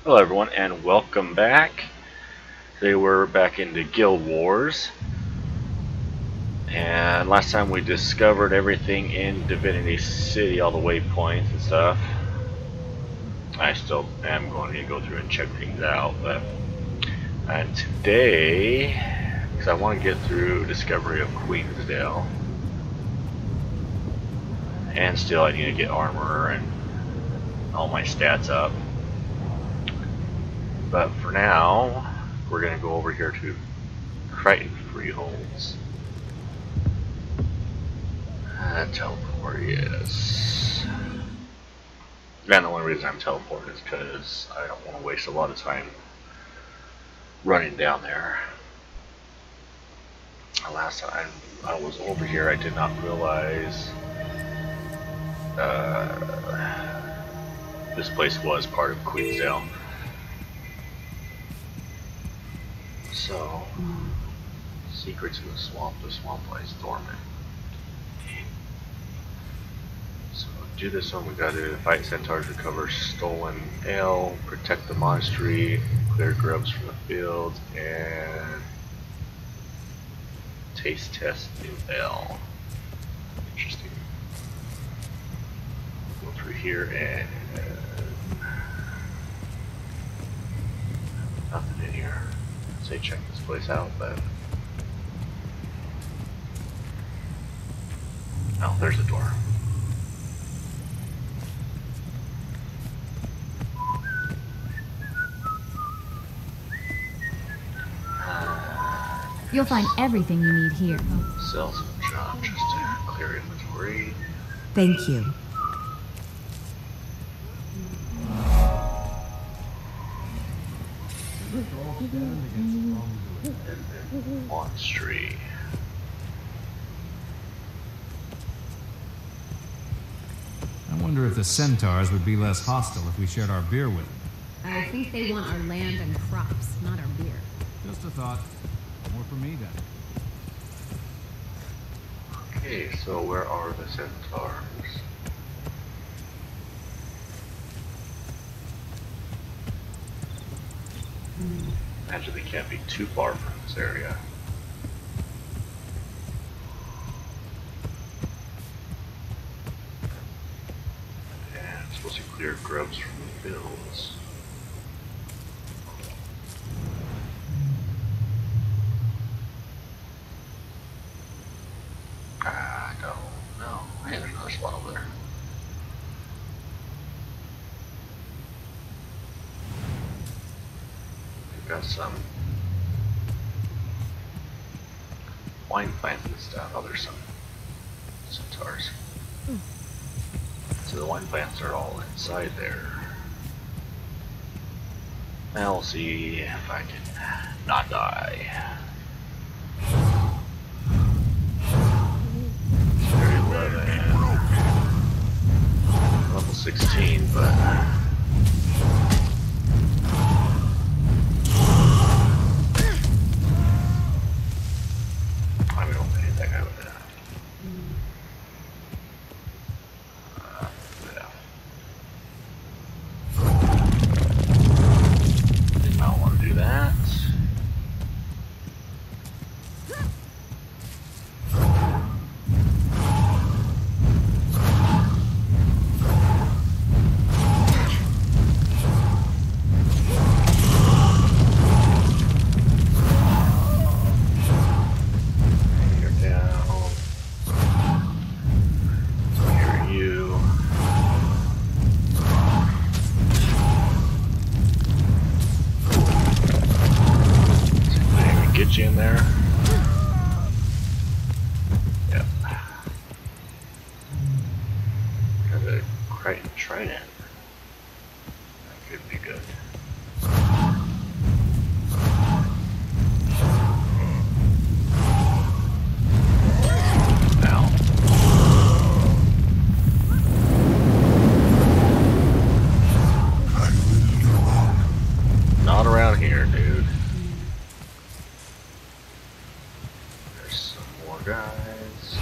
Hello everyone and welcome back. Today we're back into Guild Wars. And last time we discovered everything in Divinity City, all the waypoints and stuff. I still am going to go through and check things out, but today, because I want to get through Discovery of Queensdale. And still I need to get armor and all my stats up. But for now, we're going to go over here to Crichton Freeholds. Teleport, yes. And the only reason I'm teleporting is because I don't want to waste a lot of time running down there. Last time I was over here, I did not realize this place was part of Queensdale. So, secrets in the swamp lies dormant. So, do this one, we gotta fight centaurs, recover stolen ale, protect the monastery, clear grubs from the fields, and taste test new ale. Interesting. Go through here and nothing in here. Say check this place out, but oh, there's the door. You'll find everything you need here. Sell some junk just to clear inventory. Thank you. Monastery. I wonder if the centaurs would be less hostile if we shared our beer with them. I think they want our land and crops, not our beer. Just a thought. More for me then. Okay, so where are the centaurs? Imagine they can't be too far from this area. And it's supposed to clear grubs from the fields. No. Hey, there's another spot over there. We've got some wine plants and stuff. Oh, there's some centaurs. So the wine plants are all inside there. Now we'll see if I can not die. Level 16, but I don't hit that guy with that. Yeah. Did not want to do that. Get you in there. Yep. Got a Crichton Trident. That could be good. Now. Not around here, dude. Guys.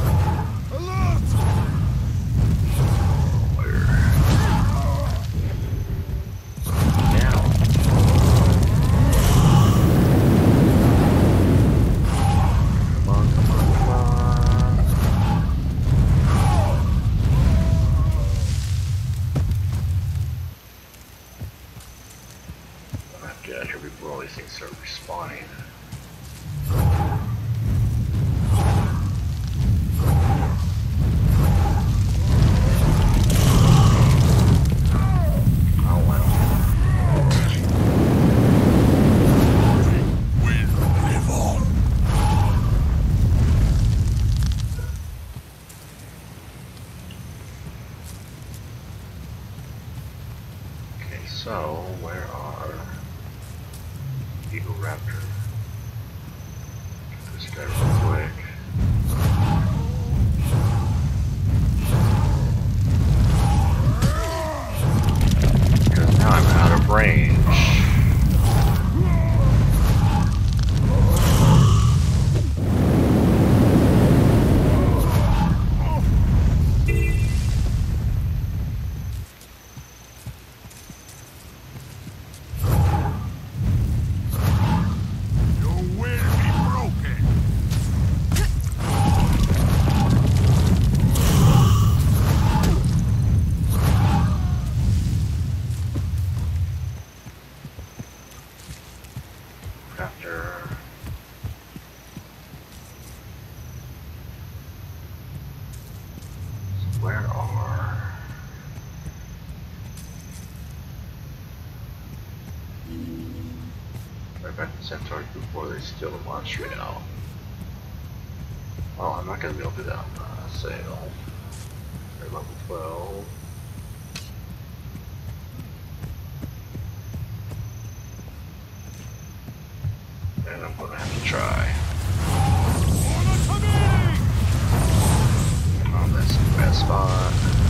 Where? Get out here before all these things start respawning. So, where are Eagle Raptor? Get this guy real quick. Because now I'm out of range. Back to Centaurs before they steal the launch rail. Well, I'm not going to be able to do that on sale. They're level 12. And I'm going to have to try. Oh, that's a bad spot.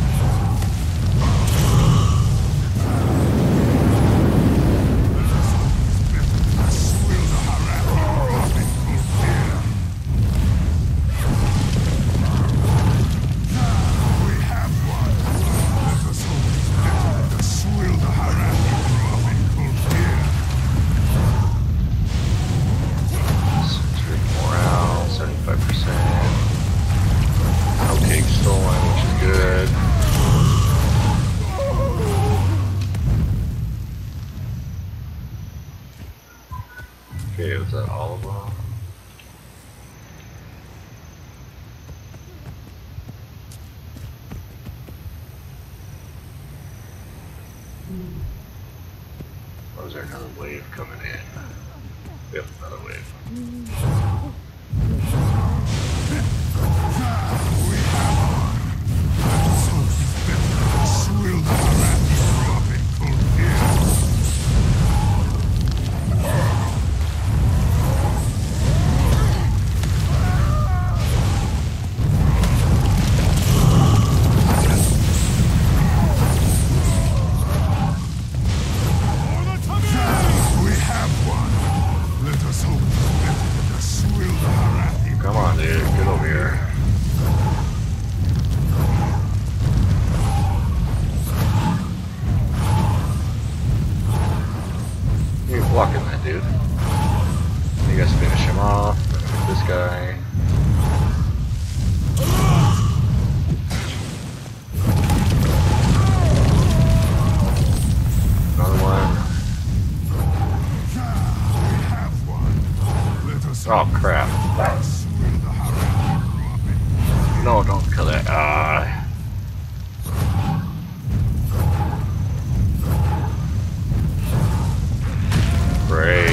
Okay, was that all of them? Or was there another wave coming in? Yep, another wave. Come on, dude, get over here. You're blocking that dude. You guys finish him off. This guy. Another one. Oh crap. No, don't kill that. Great.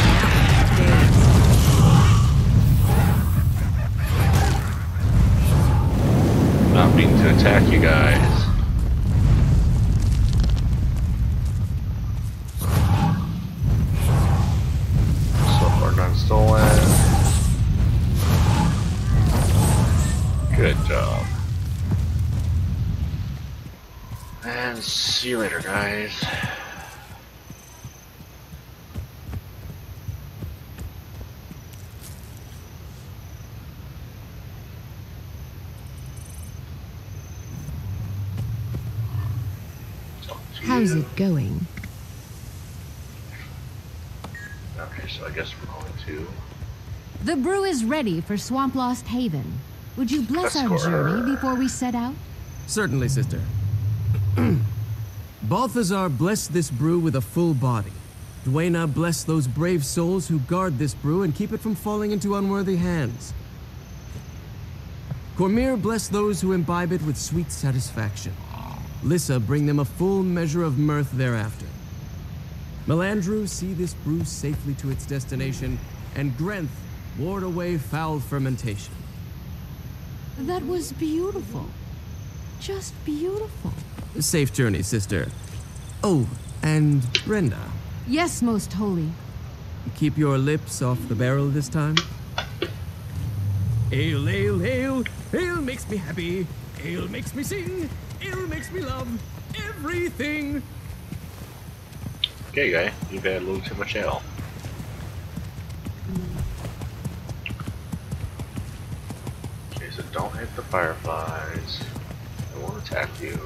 Not meaning to attack you guys. So far done stolen. Good job. And see you later, guys. How's it going? Okay, so I guess we're going to... The brew is ready for Swamp Lost Haven. Would you bless our journey before we set out? Certainly, sister. Balthazar blessed this brew with a full body. Dwayna, bless those brave souls who guard this brew and keep it from falling into unworthy hands. Cormyr, bless those who imbibe it with sweet satisfaction. Lissa, bring them a full measure of mirth thereafter. Melandru, see this brew safely to its destination, and Grenth, ward away foul fermentation. That was beautiful. Just beautiful. Safe journey, sister. Oh, and Brenda. Yes, most holy. Keep your lips off the barrel this time. Ale, ale, ale. Ale makes me happy. Ale makes me sing. Ale makes me love everything. Okay, guy, you've had a little too much ale. Okay, so don't hit the fireflies. They won't attack you.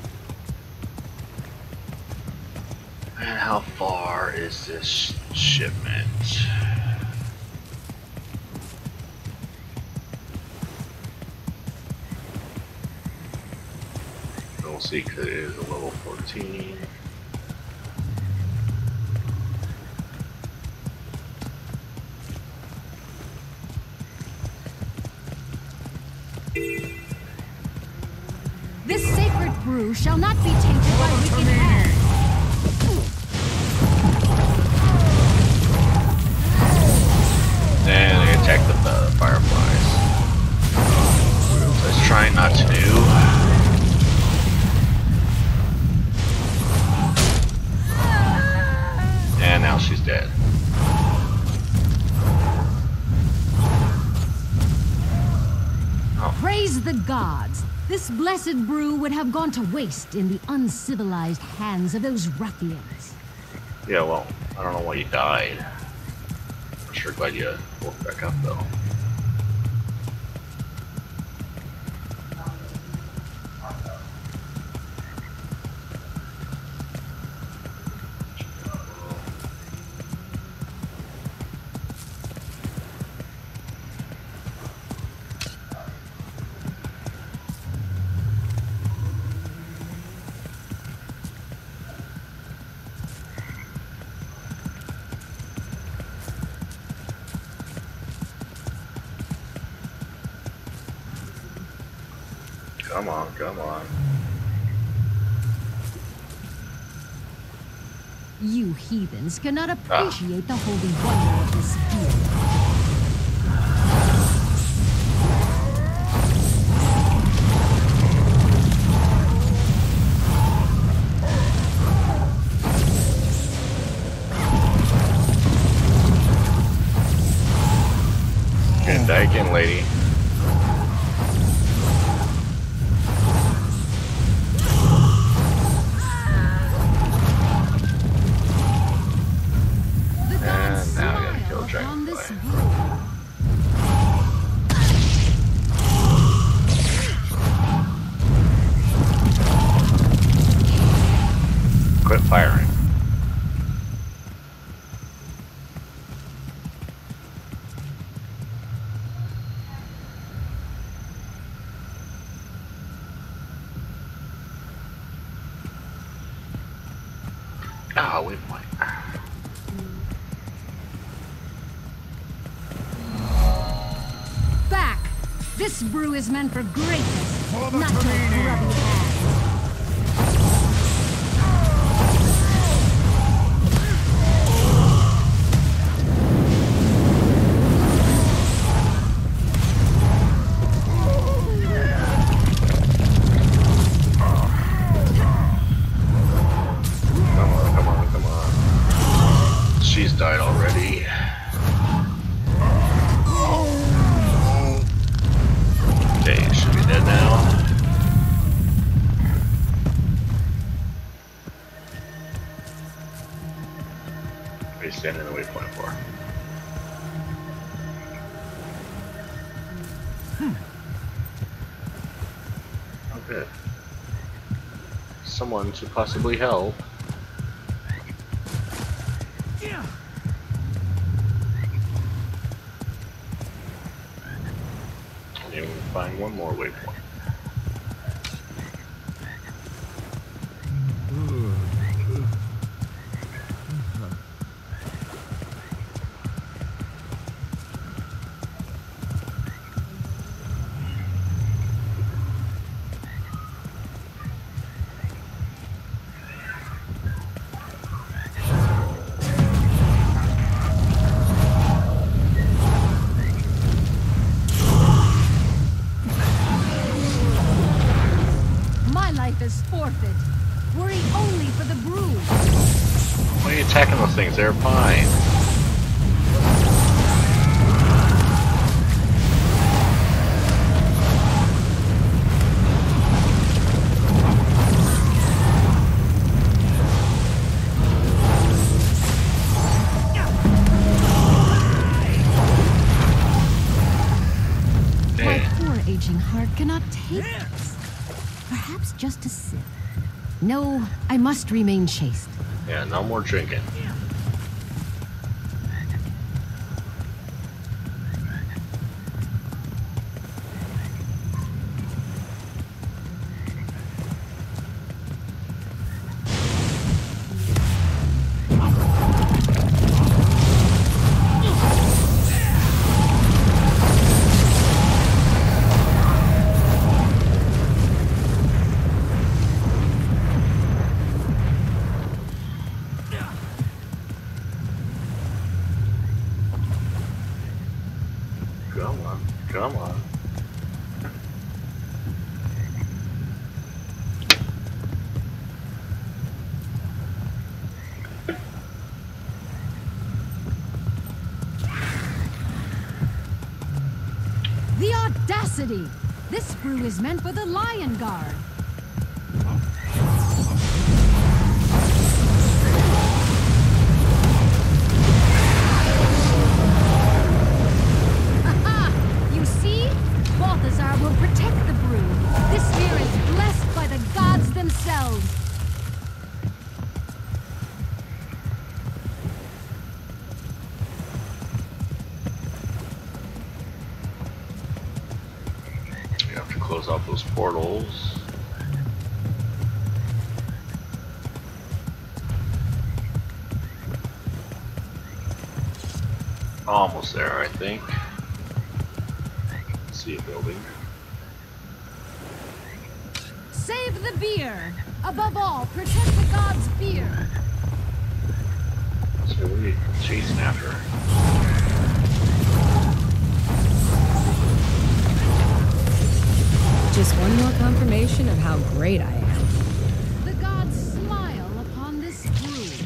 And how far is this shipment? We'll see, because it is a level 14. This sacred brew shall not be tainted by wicked hands. And they attack the fireflies. Let's try not to do. And now she's dead. Praise the gods. This blessed brew would have gone to waste in the uncivilized hands of those ruffians. Yeah, well, I don't know why you died. I'm sure glad you woke back up though. Come on, come on. You heathens cannot appreciate the holy wonder of this beer. Get die again, lady. Quit firing. Ah, wait, wait. Back! This brew is meant for greatness, not your grubby hands. She's died already. Okay, should be dead now. What are you standing in the waypoint for? Okay. Someone should possibly help. And we find one more waypoint. things, they're fine. Heart cannot take this. Perhaps just a sip. No, I must remain chaste. Yeah, no more drinking. Come on. The audacity! This brew is meant for the Lion Guard. Balthazar will protect the brew. This beer is blessed by the gods themselves. You have to close off those portals. Almost there, I think. See a building. Save the beer! Above all, protect the gods' fear! So what are you chasing after? Just one more confirmation of how great I am. The gods smile upon this brew.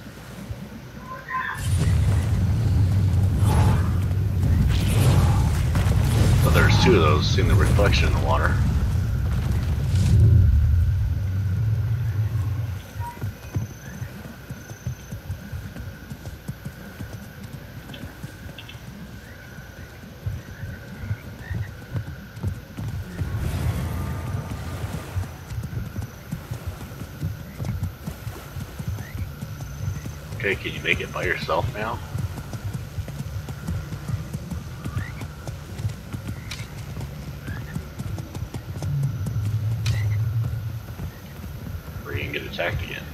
But there's two of those, seeing the reflection in the water. Okay, can you make it by yourself now? Or you can get attacked again.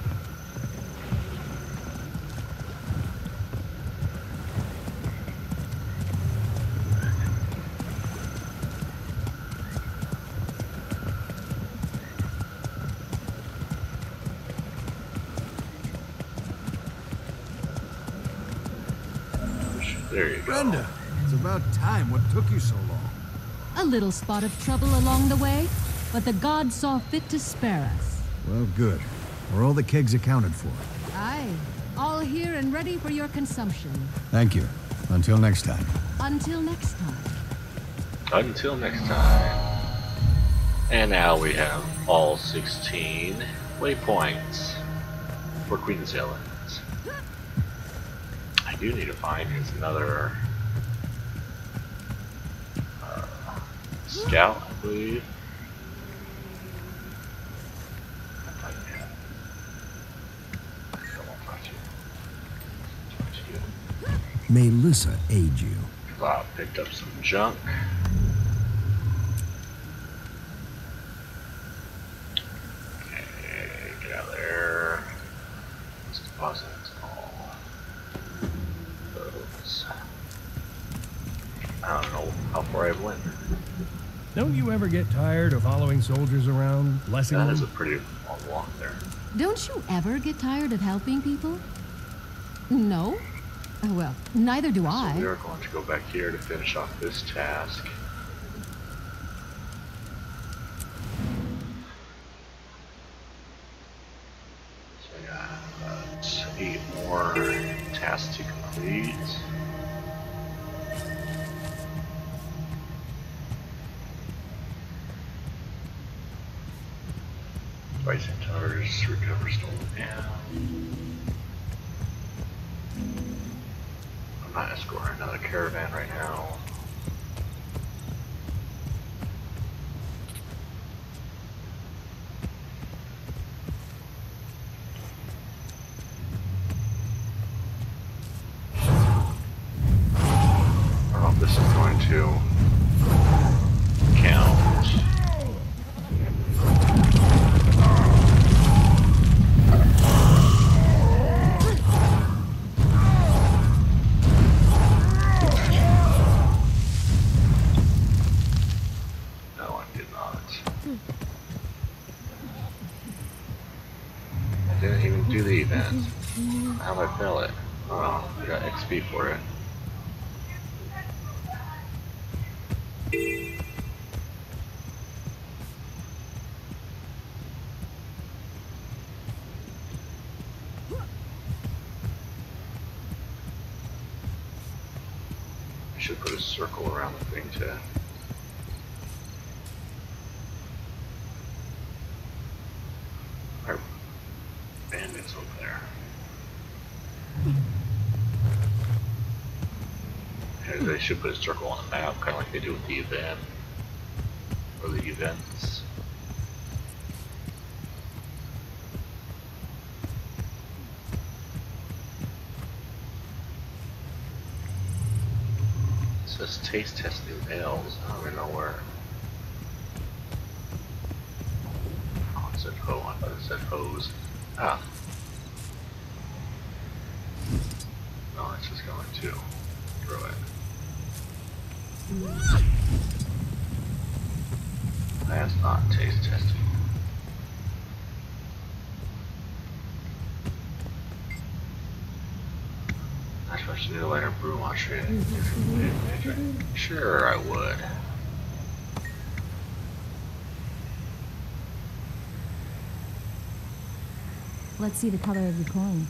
There you go. Brenda, it's about time. What took you so long? A little spot of trouble along the way, but the gods saw fit to spare us. Well, good. Are all the kegs accounted for? Aye, all here and ready for your consumption. Thank you. Until next time. Until next time. Until next time. And now we have all 16 waypoints for Queen's Island. I do need to find is another scout, I believe. May Lissa aid you. Wow, picked up some junk. Okay, get out of there. Let's deposit all those. I don't know how far I went. Don't you ever get tired of following soldiers around, blessing That them? is a pretty long walk there. Don't you ever get tired of helping people? No? Well, neither do So I. we are going to go back here to finish off this task. So I got 8 more. task to complete. White Centaurs recover stolen ammo. I'm not escorting another caravan right now. Oh, this is going to count. Didn't even do the event. How'd I fail it? Oh, I got XP for it. I should put a circle around the thing too. Bandits over there. And they should put a circle on the map, kind of like they do with the event, or the events. It says taste test new ales. I don't even know where. Oh, it said ho. I thought it said hose. Ah. No, it's just going to throw it. That's not taste testing. I suppose you need a lighter brew washer. Sure, I would. Let's see the color of your coin.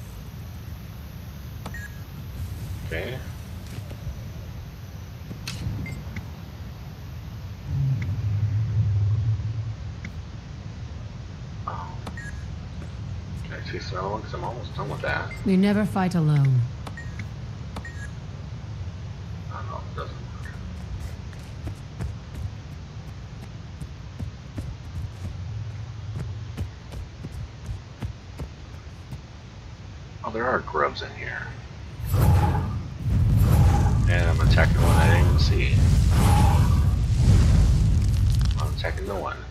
Okay. Oh. Can I choose another one? Because I'm almost done with that. We never fight alone. Oh no, it doesn't work. Oh, there are grubs in here. And I'm attacking one I didn't even see. I'm attacking no one.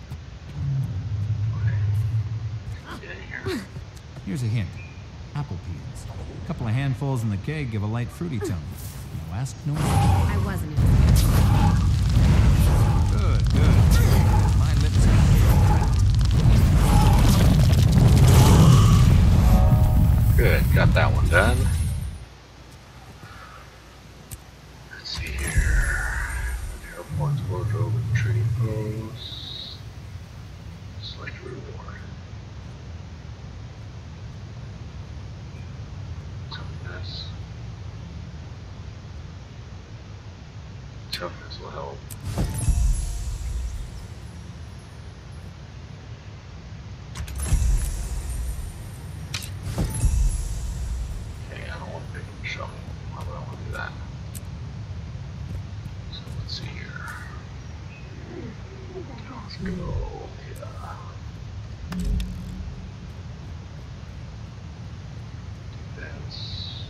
Okay. Get in here. Here's a hint. Apple peels. A couple of handfuls in the keg give a light fruity tone. No ask, no more. I wasn't. Good, good. My lips are Good, got that one done. Let's see here. Airport's wardrobe and trading posts. Select reward. Toughness. Toughness will help. Okay, I don't want to pick up a shovel. Why would I want to do that? So let's see here. Let's go. Yeah. Defense.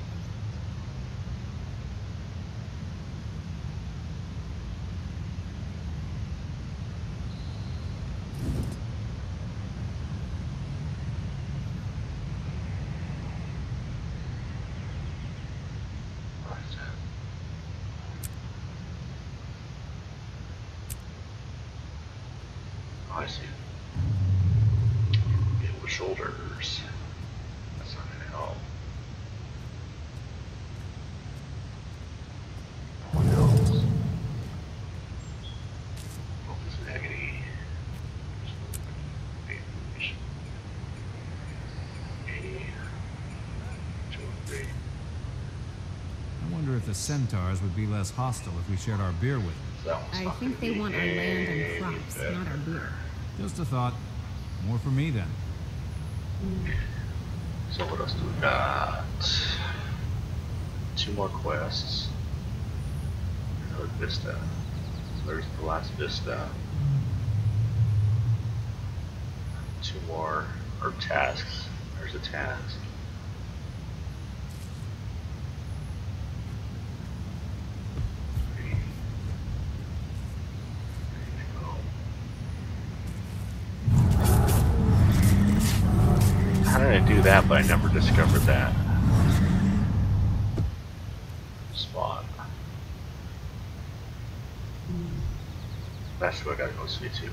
What is that? Oh, I see. It was shoulders. That's not gonna help. What else? Focus agony. Damage. A. 2 and 3. Wonder if the centaurs would be less hostile if we shared our beer with them. That one's I not think gonna they be want our land and any crops, better. not our beer. Just a thought. More for me then. So what else do we got? 2 more quests. Another vista. So there's the last vista. 2 more, or tasks. There's a task. How did I do that, but I never discovered that spot? That's what I gotta go see too.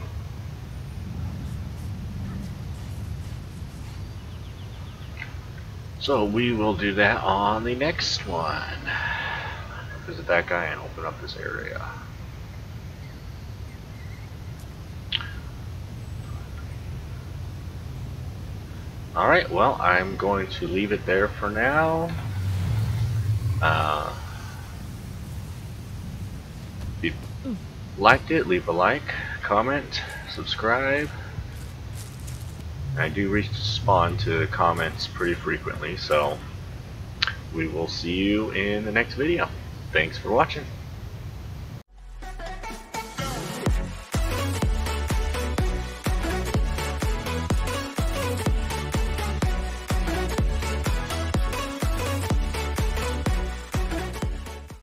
So we will do that on the next one. Visit that guy and open up this area. Alright, well, I'm going to leave it there for now. If you liked it, leave a like, comment, subscribe. I do respond to comments pretty frequently, so we will see you in the next video. Thanks for watching.